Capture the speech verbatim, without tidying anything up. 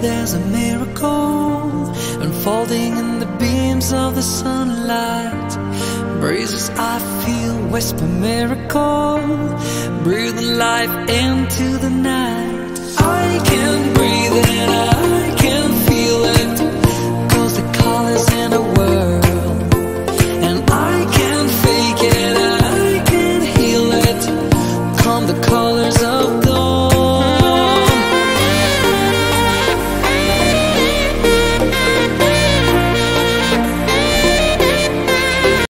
there's a miracle unfolding in the beams of the sunlight. Breezes I feel whisper miracle, breathing life into the night. I can breathe and I